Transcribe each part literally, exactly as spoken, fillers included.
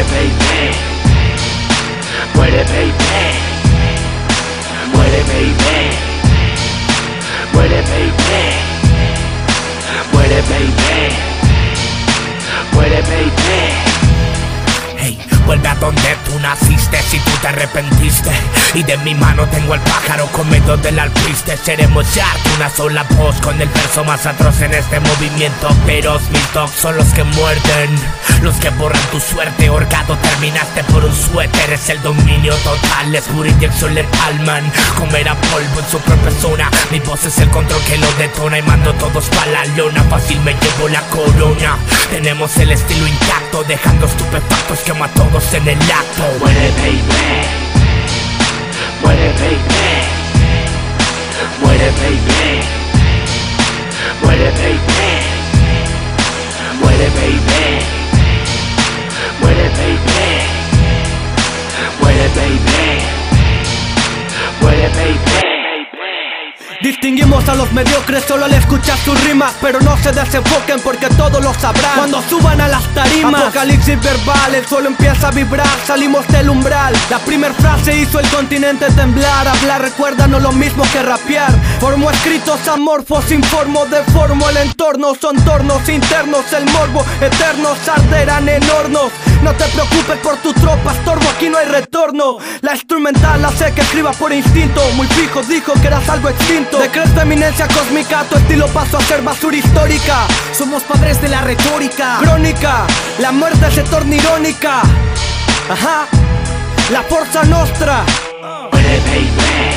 baby, muere baby, muere baby, muere baby, muere baby, muere baby. Hey, vuelve a donde tú naciste si tú te arrepentiste. Y de mi mano tengo el pájaro comiendo del alpiste. Seremos ya una sola voz con el verso más atroz en este movimiento. Pero mis dogs son los que muerden, los que borran tu suerte. Ahorcado terminaste por un suéter. Es el dominio total, es pura inyección letal, man. Comer a polvo en su propia zona. Mi voz es el control que lo detona. Y mando todos pa' la lona, fácil me llevo la corona. Tenemos el estilo intacto, dejando estupefactos, quema a todos en el acto. Muere baby, muere baby, muere baby, muere baby, muere baby, muere baby, muere baby, muere baby. Distinguimos a los mediocres solo al escuchar sus rimas, pero no se desenfoquen porque todos lo sabrán cuando suban a las tarimas. Apocalipsis verbal, el suelo empieza a vibrar, salimos del umbral. La primer frase hizo el continente temblar. Hablar recuerda no lo mismo que rapear. Formo escritos amorfos, informo, deformo el entorno. Son tornos internos, el morbo eternos arderán en hornos. No te preocupes por tu tropa, estorbo, aquí no hay retorno. La instrumental hace que escriba por instinto. Muy fijo dijo que eras algo extinto. Decreto eminencia cósmica, tu estilo pasó a ser basura histórica. Somos padres de la retórica Crónica, la muerte se torna irónica. Ajá, la Forza Nostra. Muere baby,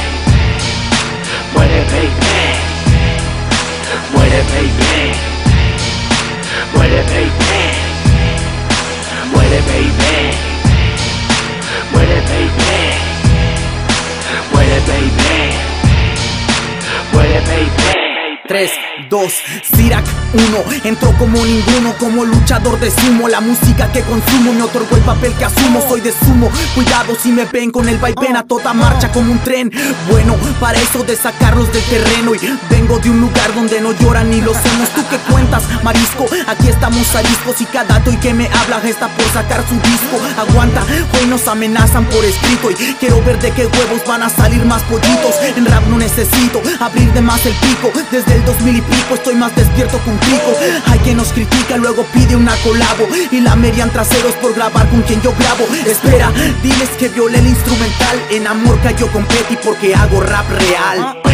muere baby, muere baby, muere baby, muere baby, muere baby, muere baby, muere baby. tres, dos, Sirac uno. Entró como ninguno, como luchador de sumo. La música que consumo me otorgó el papel que asumo. Soy de sumo, cuidado si me ven con el vaivén a toda marcha como un tren. Bueno, para eso de sacarlos del terreno. Y vengo de un lugar donde no lloran ni los hemos. ¿Tú qué cuentas, marisco? Aquí estamos ariscos y cada toy que me habla está por sacar su disco. Aguanta, hoy nos amenazan por escrito. Y quiero ver de qué huevos van a salir más pollitos. En rap no necesito abrir de más el pico. Desde el dos mil y pico estoy más despierto que un pico. Hay quien nos critica, luego pide una colabo y la median traseros por grabar con quien yo grabo. Espera, diles que violé el instrumental. En amor cayó con Petty porque hago rap real.